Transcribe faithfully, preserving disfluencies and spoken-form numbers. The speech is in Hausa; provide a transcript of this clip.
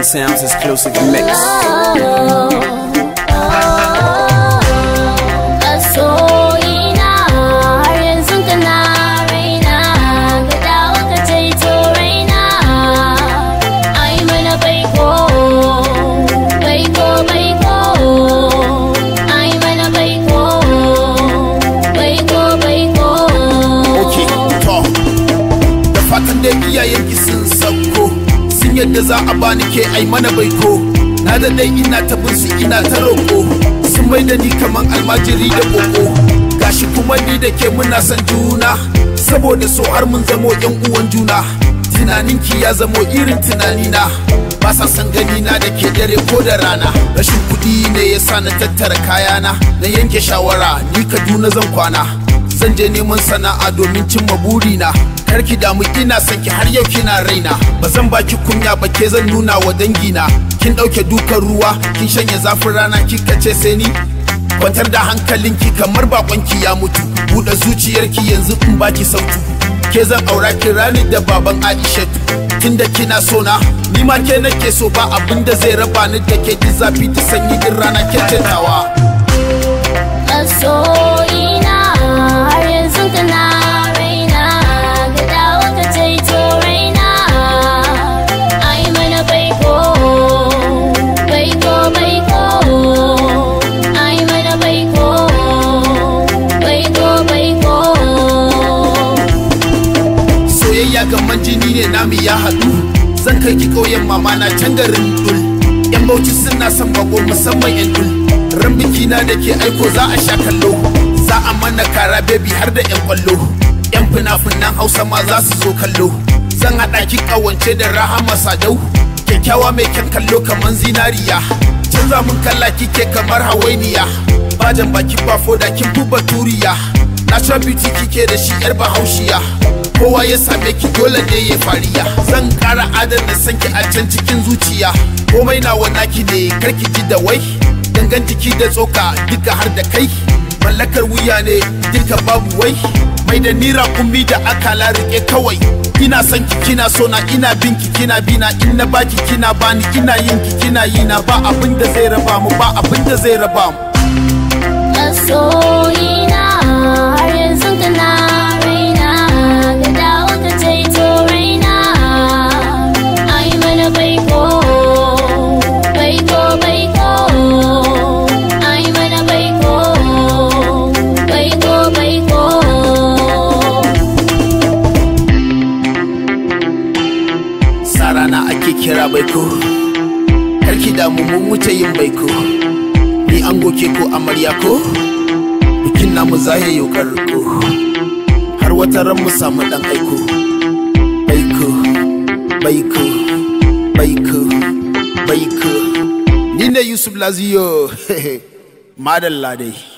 Zen Sounds exclusive mix. Iyayenki sun sauko sun yadda za a bani ke ai mana baiko. Na da dai ina ta bin su ina ta roko, sun mai da ni kaman almajiri da koko. Gashi kuma ni da ke muna son juna, saboda so har mun zamo yan uwan juna. Tunaninki ya zamo irin tunanina, ba sa san gani na da ke dare ko da rana. Rashin kuɗi ne ya sa na tattara kayana, na yanke shawara ni Kaduna zan kwana. Zan je neman sana'a domin cimma burina. Karki damu ina son ki har yau kina raina. Ba zan baki kunya ba, ke zan nuna wa dangina. Kin dauke dukan ruwa, kin shanye zafin rana, kika ce sai ni. Kwantar da hankalinki kamar bakonki ya mutu, buɗe zuciyarki yanzu in baki sautu. Ke zan aura ki rani da baban Aishatu, tunda kina so na ni ma ke nake so. Ba abin da zai raba ni da ke, ji zafi ta sanyi din rana ke cetawa. Masoyina har yanzu kana gaman jini ne namu ya haɗu. Zan kai ki ƙauyen mama na can garin Dul. Yan Bauchi suna son bako musamman yan Dul. Ran biki na da ke aiko za a sha kallo, za a mana kara baby har da yan kwallo. Yan fina-finan Hausa ma za su zo kallo. Zan haɗa ki ƙawance da Rahama Sadau, kyakkyawa mai kyan kallo kaman zinariya. Canza mun kalla kike kamar hawainiya, bajan baki ba foda kin fi baturiya. Natural beauty kike da shi yar bahaushiya, kowa ya same ki dole ne ya fariya. Zan kara adana sanki a can cikin zuciya, komai nawa naki ne karki ji da wai. Dangan jiki da tsoka duka har da kai, mallakar wuya ne duka babu wai. Mai da nira kumbi da akala rike kawai. Ina son ki kina so na, ina bin ki kina bina. In na baki kina bani, ina yin ki kina yi na. Ba abin da zai raba mu, ba abin da zai raba mu. Masoyina har yanzu kana rana ake kira baiko. Karki damu mun wuce yin baiko, ni an goke ko amarya ko. Bikin namu zahe yau karko, har wata ran mu samu dan aiko. Baiko, baiko, baiko, baiko. Ni ne Yusuf Laziyo, madalla dai.